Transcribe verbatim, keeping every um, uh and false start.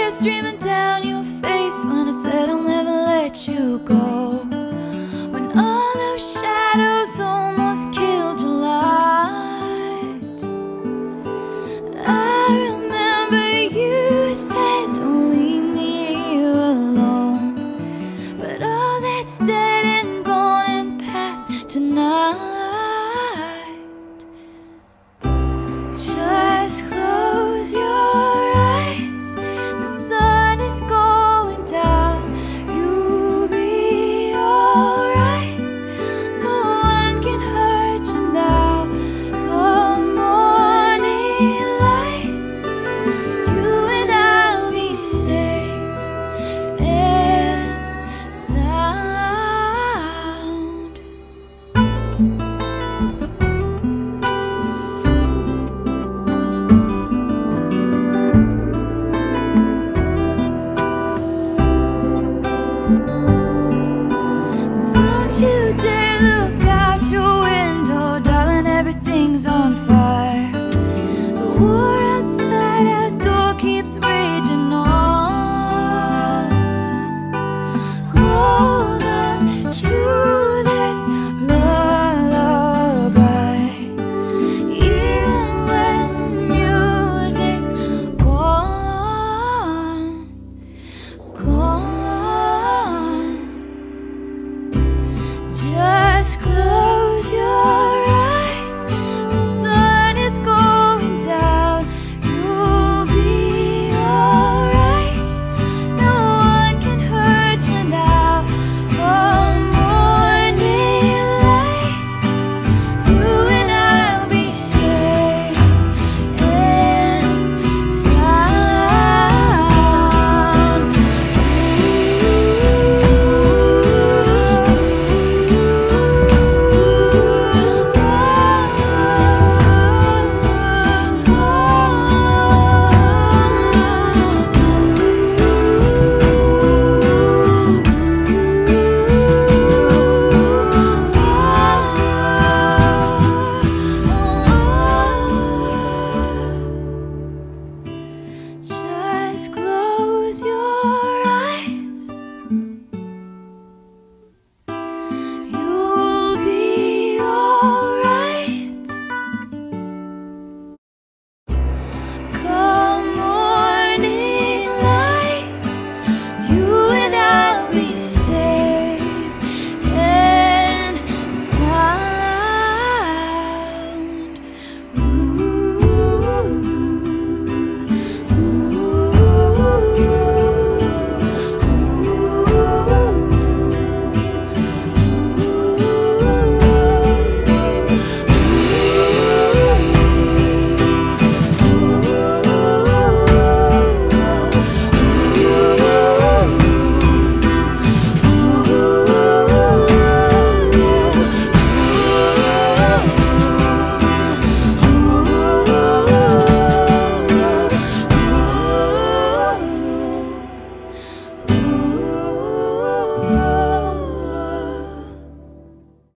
tears streaming down your face when I said I'll never let you go. When all those shadows almost killed your light, I remember you said don't leave me here alone. But all that's dead and gone and past tonight. Just close your eyes, the sun is going down. You'll be alright, no one can hurt you now. Come morning light, you and I'll be safe and sound. Don't you dare look out your window, darling, everything's on fire. The war